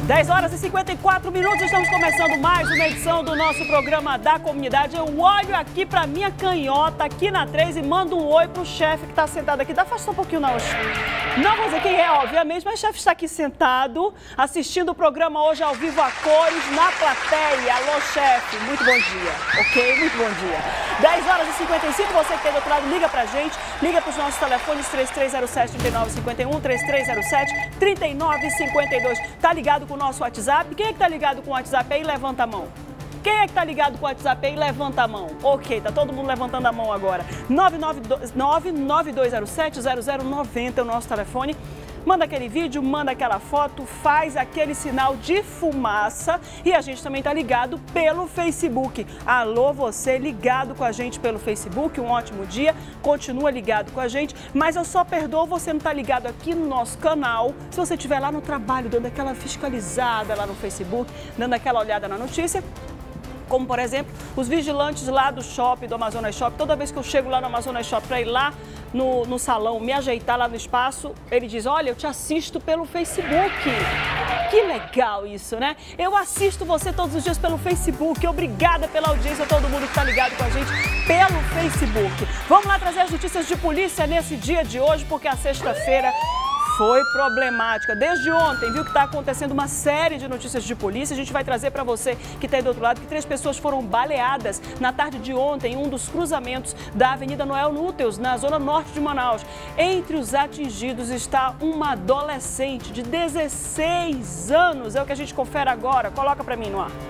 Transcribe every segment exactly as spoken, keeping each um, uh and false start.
dez horas e cinquenta e quatro minutos, estamos começando mais uma edição do nosso programa da comunidade. Eu olho aqui pra minha canhota, aqui na três, e mando um oi pro chefe que tá sentado aqui. Dá afasta um pouquinho, não. Não vou dizer quem é, obviamente, mas o chefe está aqui sentado, assistindo o programa hoje ao vivo a cores, na plateia. Alô, chefe, muito bom dia, ok? Muito bom dia. dez horas e cinquenta e cinco, você que tem do outro lado, liga pra gente, liga pros nossos telefones três três zero sete, três nove cinco um, três três zero sete, três nove cinco dois. Tá ligado com o nosso WhatsApp? Quem é que tá ligado com o WhatsApp aí? Levanta a mão. Quem é que tá ligado com o WhatsApp aí? Levanta a mão. Ok, tá todo mundo levantando a mão agora. nove nove dois zero sete, zero zero nove zero é o nosso telefone. Manda aquele vídeo, manda aquela foto, faz aquele sinal de fumaça e a gente também tá ligado pelo Facebook. Alô, você ligado com a gente pelo Facebook, um ótimo dia, continua ligado com a gente, mas eu só perdoo você não tá ligado aqui no nosso canal se você estiver lá no trabalho, dando aquela fiscalizada lá no Facebook, dando aquela olhada na notícia. Como, por exemplo, os vigilantes lá do shopping, do Amazonas Shopping, toda vez que eu chego lá no Amazonas Shopping para ir lá no, no salão, me ajeitar lá no espaço, ele diz, olha, eu te assisto pelo Facebook. Que legal isso, né? Eu assisto você todos os dias pelo Facebook. Obrigada pela audiência, todo mundo que está ligado com a gente pelo Facebook. Vamos lá trazer as notícias de polícia nesse dia de hoje, porque a sexta-feira foi problemática. Desde ontem, viu que está acontecendo uma série de notícias de polícia. A gente vai trazer para você que está aí do outro lado que três pessoas foram baleadas na tarde de ontem em um dos cruzamentos da Avenida Noel Núteos, na zona norte de Manaus. Entre os atingidos está uma adolescente de dezesseis anos. É o que a gente confere agora. Coloca para mim no ar.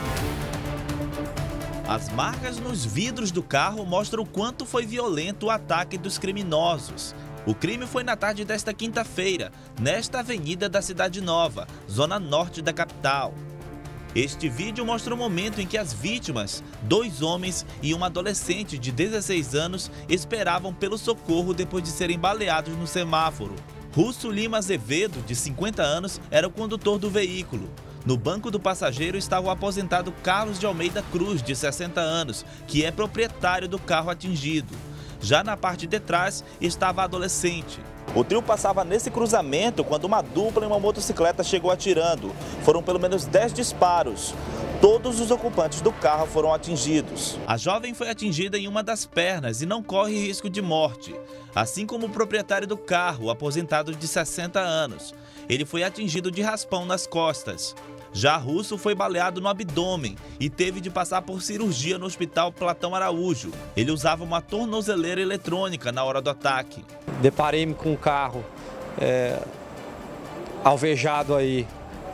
As marcas nos vidros do carro mostram o quanto foi violento o ataque dos criminosos. O crime foi na tarde desta quinta-feira, nesta avenida da Cidade Nova, zona norte da capital. Este vídeo mostra o momento em que as vítimas, dois homens e uma adolescente de dezesseis anos, esperavam pelo socorro depois de serem baleados no semáforo. Russo Lima Azevedo, de cinquenta anos, era o condutor do veículo. No banco do passageiro estava o aposentado Carlos de Almeida Cruz, de sessenta anos, que é proprietário do carro atingido. Já na parte de trás estava a adolescente. O trio passava nesse cruzamento quando uma dupla em uma motocicleta chegou atirando. Foram pelo menos dez disparos. Todos os ocupantes do carro foram atingidos. A jovem foi atingida em uma das pernas e não corre risco de morte. Assim como o proprietário do carro, o aposentado de sessenta anos. Ele foi atingido de raspão nas costas. Já Russo foi baleado no abdômen e teve de passar por cirurgia no Hospital Platão Araújo. Ele usava uma tornozeleira eletrônica na hora do ataque. Deparei-me com um carro é, alvejado aí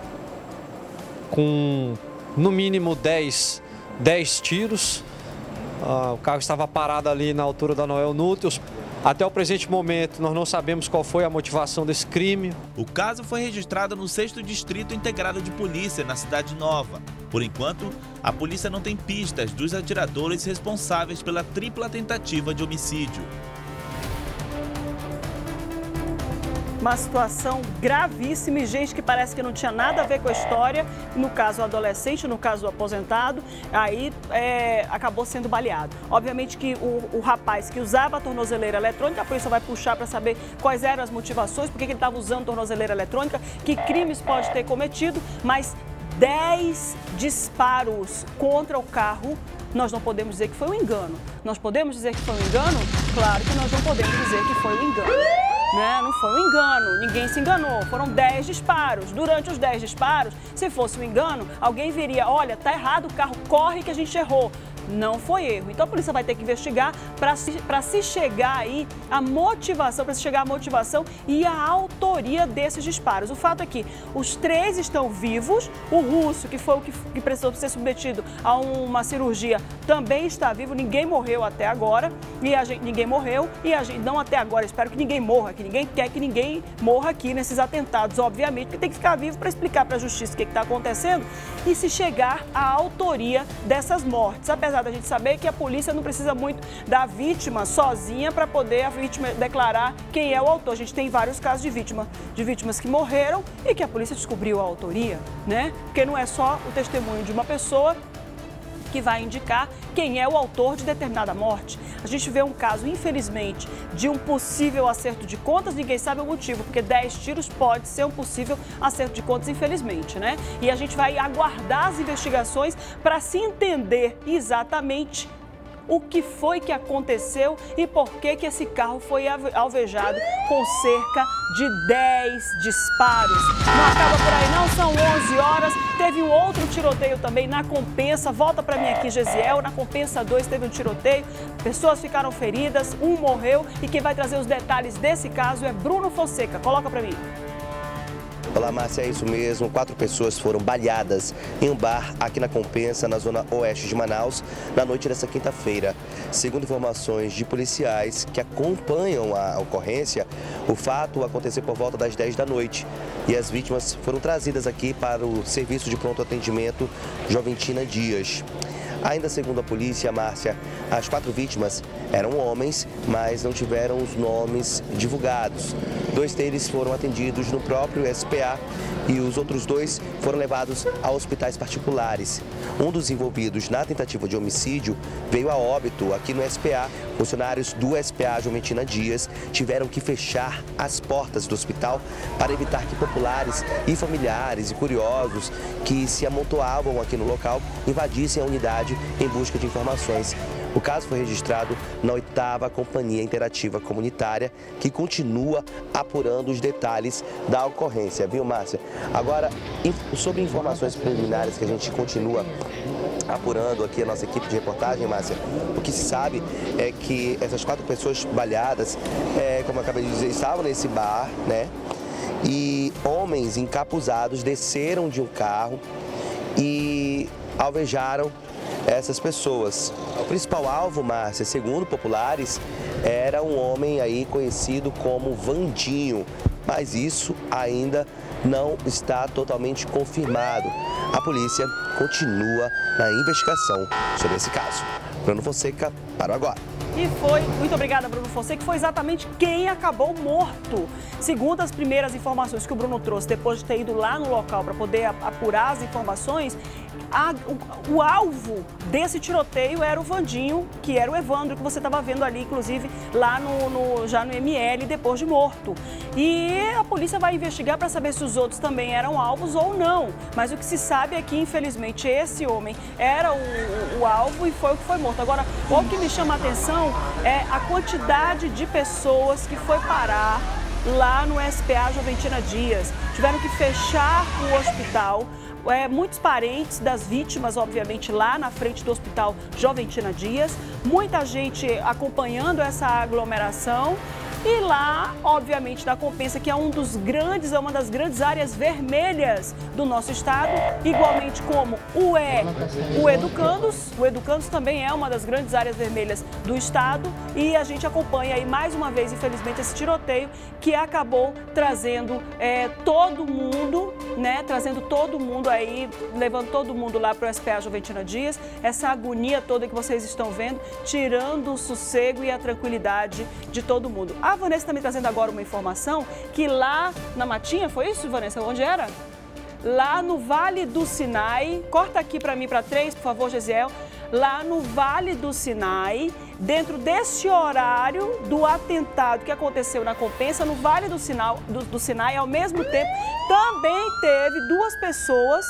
com no mínimo dez, dez tiros. Ah, o carro estava parado ali na altura da Noel Núteos. Até o presente momento, nós não sabemos qual foi a motivação desse crime. O caso foi registrado no sexto Distrito Integrado de Polícia, na Cidade Nova. Por enquanto, a polícia não tem pistas dos atiradores responsáveis pela tripla tentativa de homicídio. Uma situação gravíssima e gente que parece que não tinha nada a ver com a história, no caso o adolescente, no caso o aposentado, aí é, acabou sendo baleado. Obviamente que o, o rapaz que usava a tornozeleira eletrônica, a polícia vai puxar para saber quais eram as motivações, por que ele estava usando tornozeleira eletrônica, que crimes pode ter cometido, mas dez disparos contra o carro, nós não podemos dizer que foi um engano. Nós podemos dizer que foi um engano? Claro que nós não podemos dizer que foi um engano. Né? Não foi um engano, ninguém se enganou, foram dez disparos. Durante os dez disparos, se fosse um engano, alguém viria, olha, tá errado o carro, corre que a gente errou. Não foi erro. Então a polícia vai ter que investigar para se, para se chegar aí a motivação, para se chegar à motivação e a autoria desses disparos. O fato é que os três estão vivos, o Russo, que foi o que, que precisou ser submetido a uma cirurgia, também está vivo, ninguém morreu até agora, e a gente, ninguém morreu, e a gente, não até agora, espero que ninguém morra, que ninguém quer que ninguém morra aqui nesses atentados, obviamente, porque tem que ficar vivo para explicar para a justiça o que está acontecendo e se chegar à autoria dessas mortes. Apesar da gente saber que a polícia não precisa muito da vítima sozinha para poder a vítima declarar quem é o autor. A gente tem vários casos de vítima, de vítimas que morreram e que a polícia descobriu a autoria, né? Porque não é só o testemunho de uma pessoa que vai indicar quem é o autor de determinada morte. A gente vê um caso, infelizmente, de um possível acerto de contas, ninguém sabe o motivo, porque dez tiros pode ser um possível acerto de contas, infelizmente, né? E a gente vai aguardar as investigações para se entender exatamente o que foi que aconteceu e por que que esse carro foi alvejado com cerca de dez disparos. Não acaba por aí não, são onze horas, teve um outro tiroteio também na Compensa, volta para mim aqui, Gesiel, na Compensa dois teve um tiroteio, pessoas ficaram feridas, um morreu e quem vai trazer os detalhes desse caso é Bruno Fonseca, coloca para mim. Olá, Márcia, é isso mesmo. Quatro pessoas foram baleadas em um bar aqui na Compensa, na zona oeste de Manaus, na noite dessa quinta-feira. Segundo informações de policiais que acompanham a ocorrência, o fato aconteceu por volta das dez da noite e as vítimas foram trazidas aqui para o serviço de pronto atendimento Joventina Dias. Ainda segundo a polícia, Márcia, as quatro vítimas eram homens, mas não tiveram os nomes divulgados. Dois deles foram atendidos no próprio S P A e os outros dois foram levados a hospitais particulares. Um dos envolvidos na tentativa de homicídio veio a óbito aqui no S P A. Funcionários do S P A Joventina Dias tiveram que fechar as portas do hospital para evitar que populares e familiares e curiosos que se amontoavam aqui no local invadissem a unidade em busca de informações. O caso foi registrado na oitava Companhia Interativa Comunitária, que continua apurando os detalhes da ocorrência, viu, Márcia? Agora, sobre informações preliminares que a gente continua apurando aqui, a nossa equipe de reportagem, Márcia, o que se sabe é que essas quatro pessoas baleadas, é, como eu acabei de dizer, estavam nesse bar, né? E homens encapuzados desceram de um carro e alvejaram essas pessoas. O principal alvo, Márcia, segundo populares, era um homem aí conhecido como Vandinho, mas isso ainda não está totalmente confirmado. A polícia continua na investigação sobre esse caso. Bruno Fonseca, para o Agora. E foi, muito obrigada, Bruno Fonseca, que foi exatamente quem acabou morto. Segundo as primeiras informações que o Bruno trouxe, depois de ter ido lá no local para poder apurar as informações, a, o, o alvo desse tiroteio era o Vandinho, que era o Evandro, que você estava vendo ali, inclusive, lá no, no, já no M L, depois de morto. E a polícia vai investigar para saber se os outros também eram alvos ou não. Mas o que se sabe é que, infelizmente, esse homem era o, o, o alvo e foi o que foi morto. Agora, o que me chama a atenção é a quantidade de pessoas que foi parar lá no S P A Joventina Dias. Tiveram que fechar o hospital. É, muitos parentes das vítimas, obviamente, lá na frente do Hospital Joventina Dias. Muita gente acompanhando essa aglomeração. E lá, obviamente, na Compensa, que é um dos grandes, é uma das grandes áreas vermelhas do nosso estado, igualmente como o é o Educandos. O Educandos também é uma das grandes áreas vermelhas do estado e a gente acompanha aí mais uma vez, infelizmente, esse tiroteio que acabou trazendo é, todo mundo, né, trazendo todo mundo aí, levando todo mundo lá para o S P A Joventina Dias, essa agonia toda que vocês estão vendo, tirando o sossego e a tranquilidade de todo mundo. A Vanessa está me trazendo agora uma informação que lá na Matinha, foi isso, Vanessa? Onde era? Lá no Vale do Sinai, corta aqui para mim para três, por favor, Gesiel. Lá no Vale do Sinai, dentro desse horário do atentado que aconteceu na Compensa, no Vale do Sinai, do, do Sinai ao mesmo tempo, também teve duas pessoas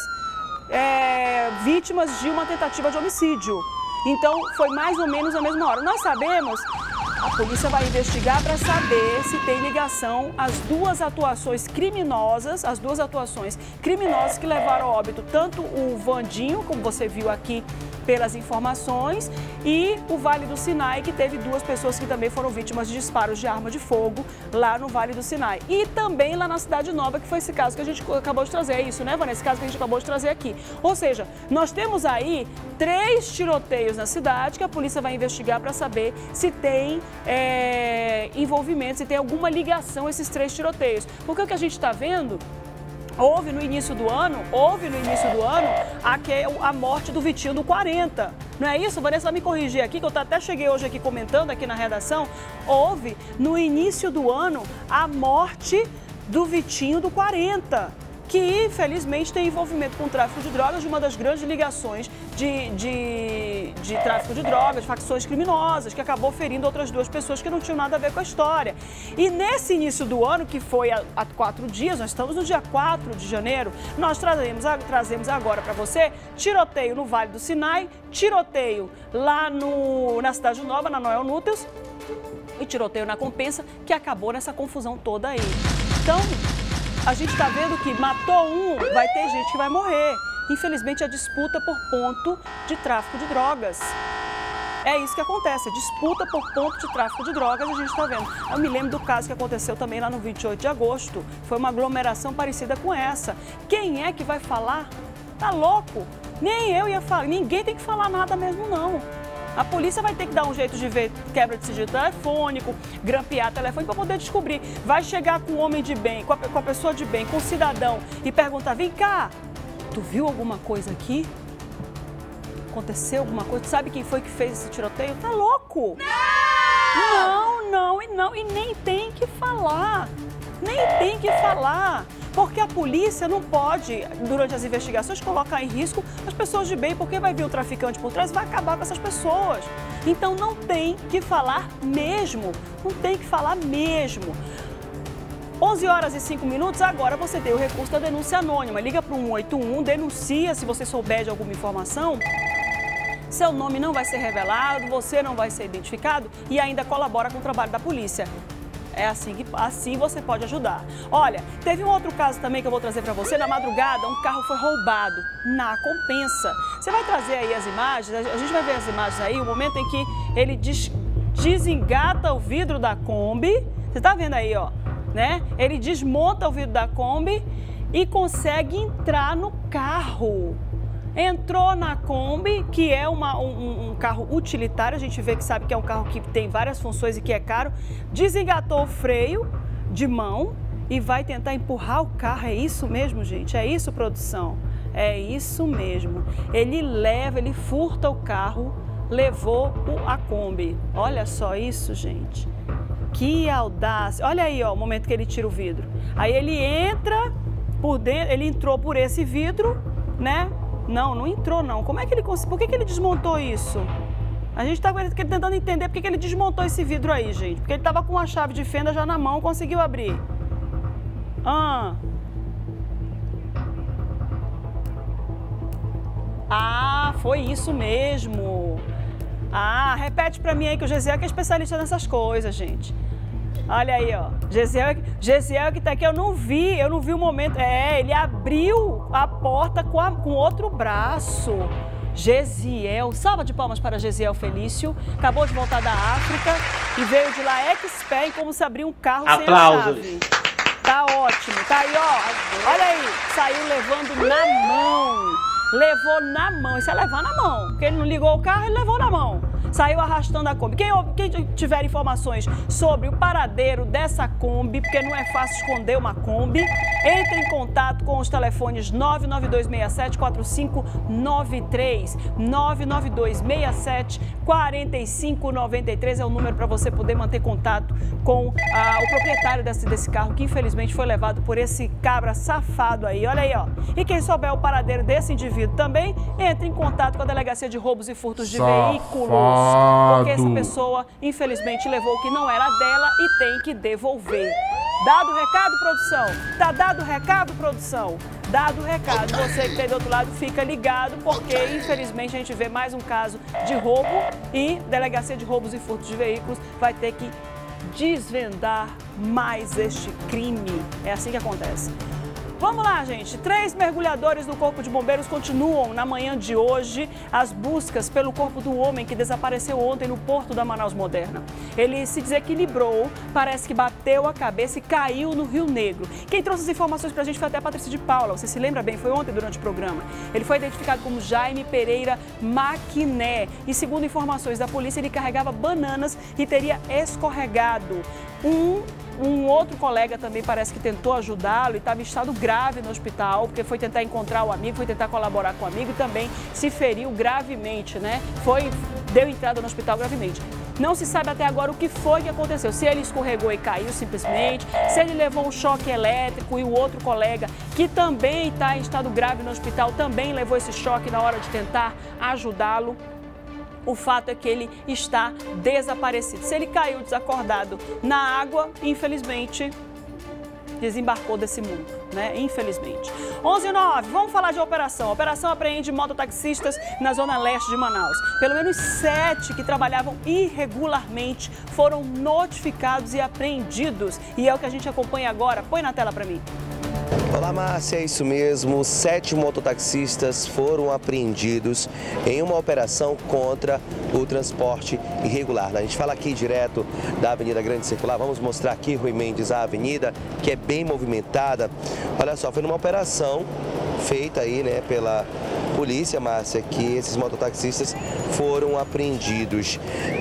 é, vítimas de uma tentativa de homicídio. Então, foi mais ou menos a mesma hora. Nós sabemos... A polícia vai investigar para saber se tem ligação às duas atuações criminosas, as duas atuações criminosas que levaram ao óbito tanto o Vandinho, como você viu aqui pelas informações, e o Vale do Sinai, que teve duas pessoas que também foram vítimas de disparos de arma de fogo lá no Vale do Sinai. E também lá na Cidade Nova, que foi esse caso que a gente acabou de trazer, é isso, né, Vanessa? Esse caso que a gente acabou de trazer aqui. Ou seja, nós temos aí três tiroteios na cidade que a polícia vai investigar para saber se tem é, envolvimento, se tem alguma ligação a esses três tiroteios. Porque o que a gente está vendo... Houve no início do ano, houve no início do ano a, a morte do Vitinho do quarenta. Não é isso? Vanessa vai me corrigir aqui, que eu até cheguei hoje aqui comentando aqui na redação. Houve no início do ano a morte do Vitinho do quarenta, que infelizmente tem envolvimento com o tráfico de drogas de uma das grandes ligações de, de, de tráfico de drogas, facções criminosas, que acabou ferindo outras duas pessoas que não tinham nada a ver com a história. E nesse início do ano, que foi há, há quatro dias, nós estamos no dia quatro de janeiro, nós trazemos, trazemos agora para você tiroteio no Vale do Sinai, tiroteio lá no, na Cidade Nova, na Noel Núteos, e tiroteio na Compensa, que acabou nessa confusão toda aí. Então, a gente está vendo que matou um, vai ter gente que vai morrer. Infelizmente, a disputa por ponto de tráfico de drogas. É isso que acontece, a disputa por ponto de tráfico de drogas, a gente está vendo. Eu me lembro do caso que aconteceu também lá no vinte e oito de agosto. Foi uma aglomeração parecida com essa. Quem é que vai falar? Tá louco? Nem eu ia falar, ninguém tem que falar nada mesmo, não. A polícia vai ter que dar um jeito de ver quebra de sigilo telefônico, grampear telefone para poder descobrir. Vai chegar com um homem de bem, com a, com a pessoa de bem, com o cidadão e perguntar, vem cá, tu viu alguma coisa aqui? Aconteceu alguma coisa? Tu sabe quem foi que fez esse tiroteio? Tá louco? Não, não, e não, e nem tem que falar. Nem tem que falar. Porque a polícia não pode, durante as investigações, colocar em risco as pessoas de bem, porque vai vir o traficante por trás e vai acabar com essas pessoas. Então não tem que falar mesmo, não tem que falar mesmo. onze horas e cinco minutos, agora você tem o recurso da denúncia anônima. Liga para o um oito um, denuncia se você souber de alguma informação. Seu nome não vai ser revelado, você não vai ser identificado e ainda colabora com o trabalho da polícia. É assim que assim você pode ajudar. Olha, teve um outro caso também que eu vou trazer para você. Na madrugada, um carro foi roubado na Compensa. Você vai trazer aí as imagens, a gente vai ver as imagens aí, o momento em que ele des, desengata o vidro da Kombi. Você tá vendo aí, ó, né? Ele desmonta o vidro da Kombi e consegue entrar no carro. Entrou na Kombi, que é uma, um, um carro utilitário, a gente vê que sabe que é um carro que tem várias funções e que é caro, desengatou o freio de mão e vai tentar empurrar o carro. É isso mesmo, gente? É isso, produção? É isso mesmo. Ele leva, ele furta o carro, levou o, a Kombi. Olha só isso, gente. Que audácia. Olha aí, ó, o momento que ele tira o vidro. Aí ele entra por dentro, ele entrou por esse vidro, né? Não, não entrou não. Como é que ele conseguiu? Por que, que ele desmontou isso? A gente está tentando entender por que, que ele desmontou esse vidro aí, gente. Porque ele estava com a chave de fenda já na mão, conseguiu abrir. Ah. Ah, foi isso mesmo. Ah, repete para mim aí que o Gesiel que é especialista nessas coisas, gente. Olha aí, ó. Gesiel, Gesiel que tá aqui, eu não vi, eu não vi o momento. É, ele abriu a porta com, a, com outro braço. Gesiel, salva de palmas para Gesiel Felício. Acabou de voltar da África e veio de lá expert em como se abrir um carro Aplausos. sem a chave. Tá ótimo, tá aí, ó. Olha aí, saiu levando na mão. Levou na mão, isso é levar na mão. Porque ele não ligou o carro, ele levou na mão. Saiu arrastando a Kombi. Quem, quem tiver informações sobre o paradeiro dessa Kombi, porque não é fácil esconder uma Kombi, entre em contato com os telefones nove nove dois seis sete quatro cinco nove três, nove nove dois seis sete quatro cinco nove três é o número para você poder manter contato com ah, o proprietário desse, desse carro, que infelizmente foi levado por esse cabra safado aí. Olha aí, ó. E quem souber o paradeiro desse indivíduo também, entre em contato com a Delegacia de Roubos e Furtos de Safado. Veículos. Porque essa pessoa, infelizmente, levou o que não era dela e tem que devolver. Dado o recado, produção? Tá dado o recado, produção? Dado o recado. Você que tem do outro lado, fica ligado, porque, infelizmente, a gente vê mais um caso de roubo e Delegacia de Roubos e Furtos de Veículos vai ter que desvendar mais este crime. É assim que acontece. Vamos lá, gente. Três mergulhadores do Corpo de Bombeiros continuam na manhã de hoje as buscas pelo corpo do homem que desapareceu ontem no porto da Manaus Moderna. Ele se desequilibrou, parece que bateu a cabeça e caiu no Rio Negro. Quem trouxe as informações pra gente foi até a Patrícia de Paula. Você se lembra bem? Foi ontem durante o programa. Ele foi identificado como Jaime Pereira Maquiné. E segundo informações da polícia, ele carregava bananas e teria escorregado. Um Um outro colega também parece que tentou ajudá-lo e estava em estado grave no hospital, porque foi tentar encontrar o amigo, foi tentar colaborar com o amigo e também se feriu gravemente, né? Foi, deu entrada no hospital gravemente. Não se sabe até agora o que foi que aconteceu, se ele escorregou e caiu simplesmente, se ele levou um choque elétrico e o outro colega que também está em estado grave no hospital, também levou esse choque na hora de tentar ajudá-lo. O fato é que ele está desaparecido. Se ele caiu desacordado na água, infelizmente, desembarcou desse mundo, né? Infelizmente. onze e nove, vamos falar de operação. A operação apreende mototaxistas na zona leste de Manaus. Pelo menos sete que trabalhavam irregularmente foram notificados e apreendidos. E é o que a gente acompanha agora. Põe na tela para mim. Olá, Márcia, é isso mesmo. Sete mototaxistas foram apreendidos em uma operação contra o transporte irregular. A gente fala aqui direto da Avenida Grande Circular. Vamos mostrar aqui, Rui Mendes, a avenida, que é bem movimentada. Olha só, foi numa operação feita aí, né, pela polícia, Márcia, que esses mototaxistas foram apreendidos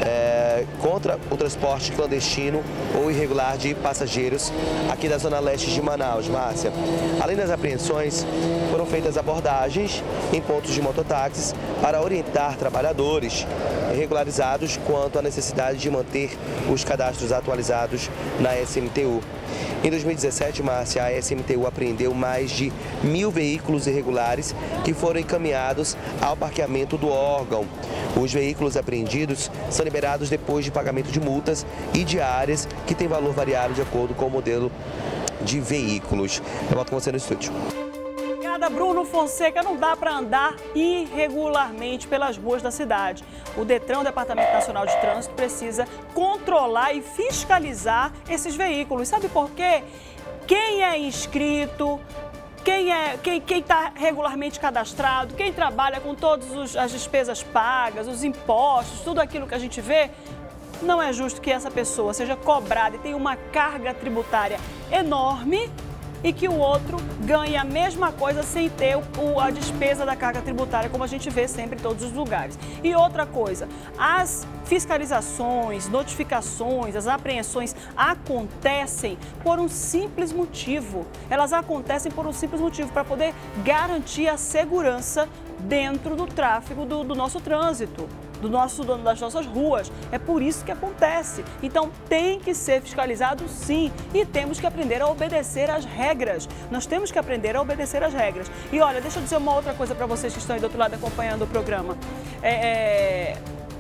é, contra o transporte clandestino ou irregular de passageiros aqui da zona leste de Manaus, Márcia. Além das apreensões, foram feitas abordagens em pontos de mototáxis para orientar trabalhadores regularizados quanto à necessidade de manter os cadastros atualizados na S M T U. Em dois mil e dezessete, Márcia, a S M T U apreendeu mais de mil veículos irregulares que foram encaminhados ao parqueamento do órgão. Os veículos apreendidos são liberados depois de pagamento de multas e diárias que têm valor variável de acordo com o modelo de veículos. Eu volto com você no estúdio. Obrigada, Bruno Fonseca. Não dá para andar irregularmente pelas ruas da cidade. O Detran, o Departamento Nacional de Trânsito, precisa controlar e fiscalizar esses veículos. Sabe por quê? Quem é inscrito, quem é, quem quem está regularmente cadastrado, quem trabalha com todas as despesas pagas, os impostos, tudo aquilo que a gente vê, não é justo que essa pessoa seja cobrada e tenha uma carga tributária enorme e que o outro ganhe a mesma coisa sem ter o, a despesa da carga tributária, como a gente vê sempre em todos os lugares. E outra coisa, as fiscalizações, notificações, as apreensões acontecem por um simples motivo. Elas acontecem por um simples motivo, para poder garantir a segurança dentro do tráfego do, do nosso trânsito. Do nosso dono das nossas ruas. É por isso que acontece. Então tem que ser fiscalizado, sim, e temos que aprender a obedecer às regras. Nós temos que aprender a obedecer às regras. E olha, deixa eu dizer uma outra coisa para vocês que estão aí do outro lado acompanhando o programa. É, é...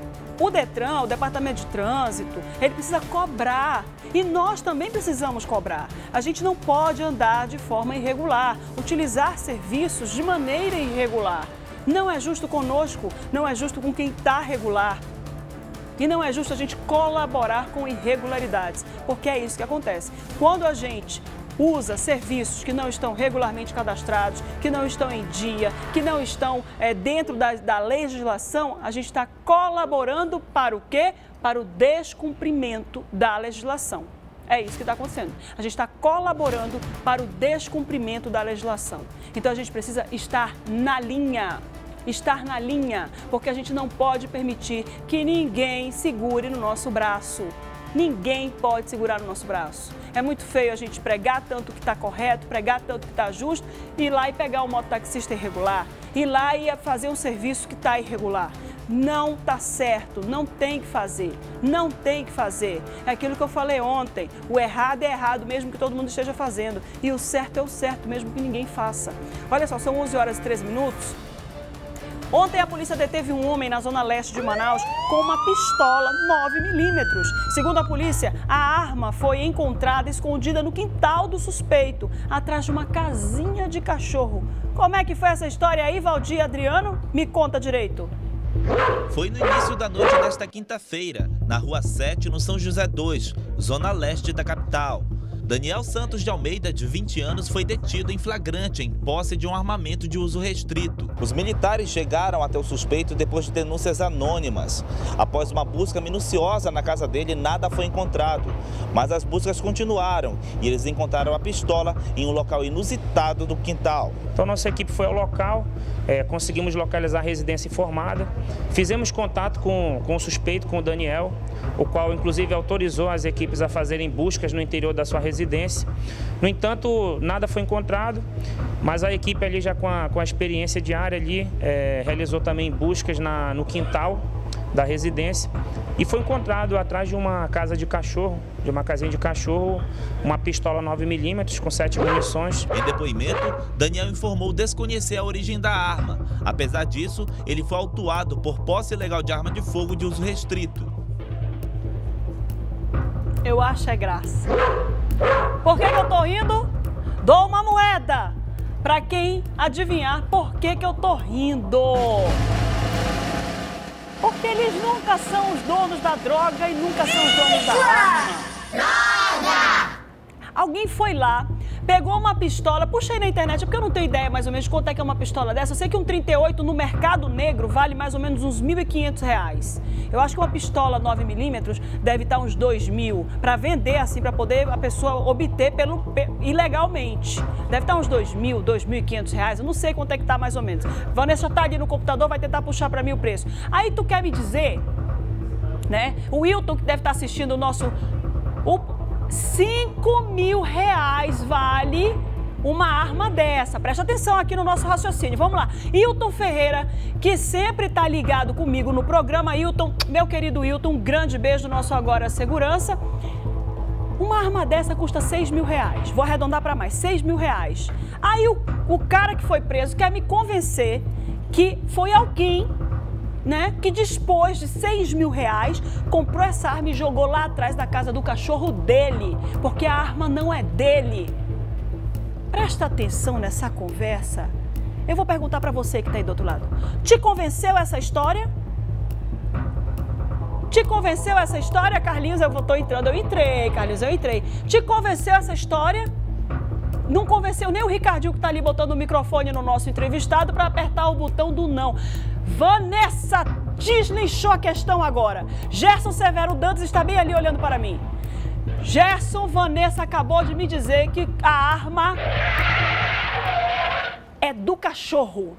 O Detran, o Departamento de Trânsito, ele precisa cobrar e nós também precisamos cobrar. A gente não pode andar de forma irregular, utilizar serviços de maneira irregular. Não é justo conosco, não é justo com quem está regular. E não é justo a gente colaborar com irregularidades, porque é isso que acontece. Quando a gente usa serviços que não estão regularmente cadastrados, que não estão em dia, que não estão é, dentro da, da legislação, a gente está colaborando para o quê? Para o descumprimento da legislação. É isso que está acontecendo. A gente está colaborando para o descumprimento da legislação. Então a gente precisa estar na linha. Estar na linha, porque a gente não pode permitir que ninguém segure no nosso braço. Ninguém pode segurar no nosso braço. É muito feio a gente pregar tanto que está correto, pregar tanto que está justo, ir lá e pegar um mototaxista irregular, ir lá e fazer um serviço que está irregular. Não está certo, não tem que fazer, não tem que fazer. É aquilo que eu falei ontem, o errado é errado mesmo que todo mundo esteja fazendo e o certo é o certo mesmo que ninguém faça. Olha só, são onze horas e treze minutos. Ontem a polícia deteve um homem na zona leste de Manaus com uma pistola nove milímetros. Segundo a polícia, a arma foi encontrada escondida no quintal do suspeito, atrás de uma casinha de cachorro. Como é que foi essa história aí, Valdir Adriano? Me conta direito. Foi no início da noite desta quinta-feira, na Rua sete, no São José dois, zona leste da capital. Daniel Santos de Almeida, de vinte anos, foi detido em flagrante em posse de um armamento de uso restrito. Os militares chegaram até o suspeito depois de denúncias anônimas. Após uma busca minuciosa na casa dele, nada foi encontrado. Mas as buscas continuaram e eles encontraram a pistola em um local inusitado do quintal. Então nossa equipe foi ao local, é, conseguimos localizar a residência informada, fizemos contato com, com o suspeito, com o Daniel, o qual inclusive autorizou as equipes a fazerem buscas no interior da sua residência. No entanto, nada foi encontrado, mas a equipe ali já com a, com a experiência diária ali, é, realizou também buscas na, no quintal, da residência e foi encontrado atrás de uma casa de cachorro, de uma casinha de cachorro, uma pistola nove milímetros com sete munições. Em depoimento, Daniel informou desconhecer a origem da arma. Apesar disso, ele foi autuado por posse ilegal de arma de fogo de uso restrito. Eu acho é graça. Por que que eu tô rindo? Dou uma moeda para quem adivinhar por que que eu tô rindo. Porque eles nunca são os donos da droga e nunca são os donos da arma. Droga! Alguém foi lá, pegou uma pistola, puxei na internet, porque eu não tenho ideia mais ou menos de quanto é que é uma pistola dessa. Eu sei que um trinta e oito no mercado negro vale mais ou menos uns mil e quinhentos reais. Eu acho que uma pistola nove milímetros deve estar uns dois mil, para vender assim, para poder a pessoa obter pelo, ilegalmente. Deve estar uns dois mil, dois mil e quinhentos reais, eu não sei quanto é que está mais ou menos. Vanessa tá ali no computador, vai tentar puxar para mim o preço. Aí tu quer me dizer, né, o Wilton que deve estar assistindo o nosso... O, cinco mil reais vale uma arma dessa. Presta atenção aqui no nosso raciocínio. Vamos lá. Hilton Ferreira, que sempre está ligado comigo no programa. Hilton, meu querido Hilton, um grande beijo do nosso Agora Segurança. Uma arma dessa custa seis mil reais. Vou arredondar para mais, seis mil reais. Aí o, o cara que foi preso quer me convencer que foi alguém, né, que dispôs de seis mil reais, comprou essa arma e jogou lá atrás da casa do cachorro dele, porque a arma não é dele. Presta atenção nessa conversa. Eu vou perguntar para você que está aí do outro lado. Te convenceu essa história? Te convenceu essa história, Carlinhos? Eu estou entrando, eu entrei, Carlinhos, eu entrei. Te convenceu essa história? Não convenceu nem o Ricardinho que está ali botando o microfone no nosso entrevistado para apertar o botão do não. Vanessa deslinchou a questão agora. Gerson Severo Dantas está bem ali olhando para mim. Gerson, Vanessa acabou de me dizer que a arma é do cachorro.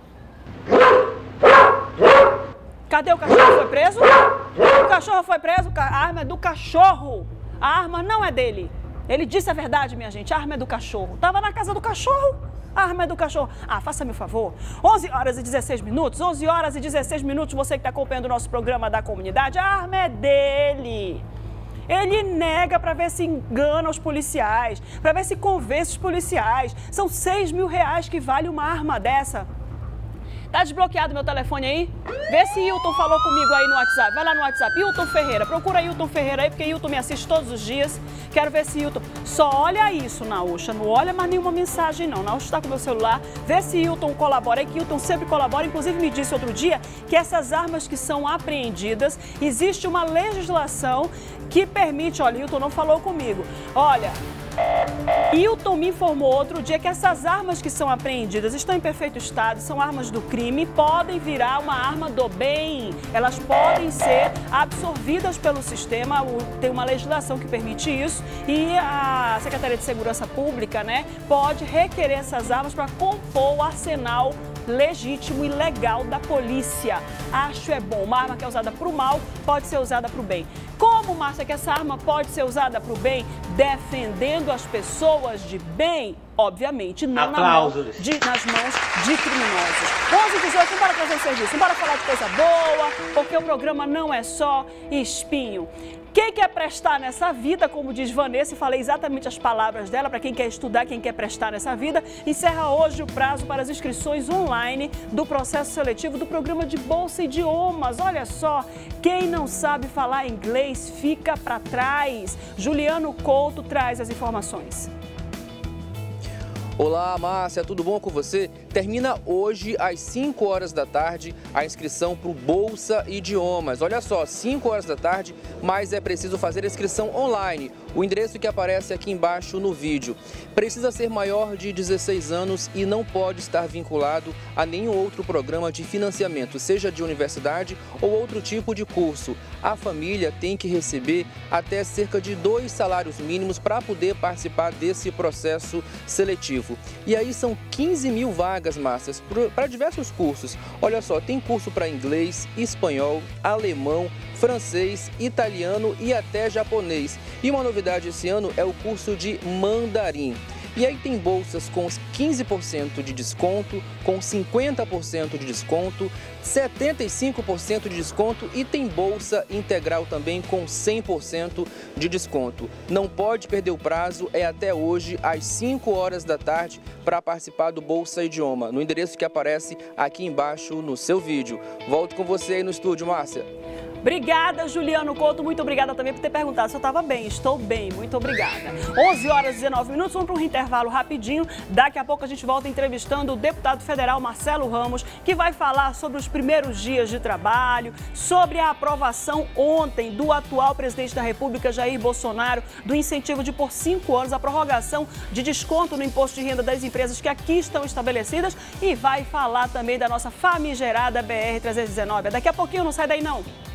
Cadê o cachorro? Foi preso? O cachorro foi preso, a arma é do cachorro. A arma não é dele. Ele disse a verdade, minha gente, a arma é do cachorro. Tava na casa do cachorro, a arma é do cachorro. Ah, faça-me um favor, onze horas e dezesseis minutos, onze horas e dezesseis minutos, você que está acompanhando o nosso programa da comunidade, a arma é dele. Ele nega para ver se engana os policiais, para ver se convence os policiais. São seis mil reais que vale uma arma dessa. Tá desbloqueado meu telefone aí? Vê se Hilton falou comigo aí no WhatsApp. Vai lá no WhatsApp. Hilton Ferreira. Procura Hilton Ferreira aí, porque Hilton me assiste todos os dias. Quero ver se Hilton... Só olha isso, Naúcha. Não olha mais nenhuma mensagem, não. Naúcha está com o meu celular. Vê se Hilton colabora aí, que Hilton sempre colabora. Inclusive me disse outro dia que essas armas que são apreendidas, existe uma legislação que permite... Olha, Hilton não falou comigo. Olha... Hilton me informou outro dia que essas armas que são apreendidas estão em perfeito estado, são armas do crime, podem virar uma arma do bem. Elas podem ser absorvidas pelo sistema, tem uma legislação que permite isso e a Secretaria de Segurança Pública, né, pode requerer essas armas para compor o arsenal legítimo e legal da polícia. Acho é bom. Uma arma que é usada para o mal pode ser usada para o bem. Como, Márcia, que essa arma pode ser usada para o bem? Defendendo as pessoas de bem, obviamente, não na mão de, nas mãos de criminosos. onze e dezoito, bora fazer serviço, bora falar de coisa boa, porque o programa não é só espinho. Quem quer prestar nessa vida, como diz Vanessa, e falei exatamente as palavras dela, para quem quer estudar, quem quer prestar nessa vida, encerra hoje o prazo para as inscrições online do processo seletivo do programa de Bolsa Idiomas. Olha só, quem não sabe falar inglês fica para trás. Juliano Couto traz as informações. Olá, Márcia, tudo bom com você? Termina hoje às cinco horas da tarde a inscrição para o Bolsa Idiomas. Olha só, cinco horas da tarde, mas é preciso fazer a inscrição online. O endereço que aparece aqui embaixo no vídeo. Precisa ser maior de dezesseis anos e não pode estar vinculado a nenhum outro programa de financiamento, seja de universidade ou outro tipo de curso. A família tem que receber até cerca de dois salários mínimos para poder participar desse processo seletivo. E aí são quinze mil vagas, Márcias, para diversos cursos. Olha só, tem curso para inglês, espanhol, alemão, francês, italiano e até japonês. E uma novidade esse ano é o curso de mandarim. E aí tem bolsas com quinze por cento de desconto, com cinquenta por cento de desconto, setenta e cinco por cento de desconto e tem bolsa integral também com cem por cento de desconto. Não pode perder o prazo, é até hoje às cinco horas da tarde para participar do Bolsa Idioma, no endereço que aparece aqui embaixo no seu vídeo. Volto com você aí no estúdio, Márcia. Obrigada, Juliano Couto. Muito obrigada também por ter perguntado se eu estava bem. Estou bem, muito obrigada. onze horas e dezenove minutos, vamos para um intervalo rapidinho. Daqui a pouco a gente volta entrevistando o deputado federal Marcelo Ramos, que vai falar sobre os primeiros dias de trabalho, sobre a aprovação ontem do atual presidente da República, Jair Bolsonaro, do incentivo de por cinco anos a prorrogação de desconto no imposto de renda das empresas que aqui estão estabelecidas e vai falar também da nossa famigerada B R trezentos e dezenove. Daqui a pouquinho, não sai daí não.